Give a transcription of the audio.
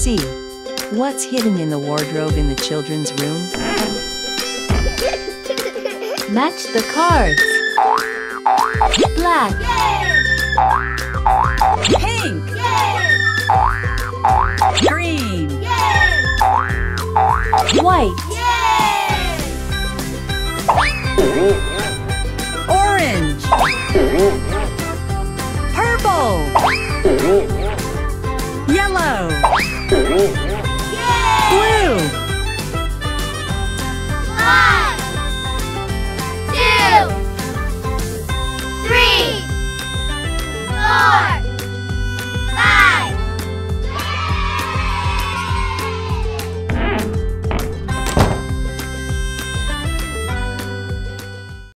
see. What's hidden in the wardrobe in the children's room? Match the cards. Black. Pink. Green. White. Orange. Purple. Yellow.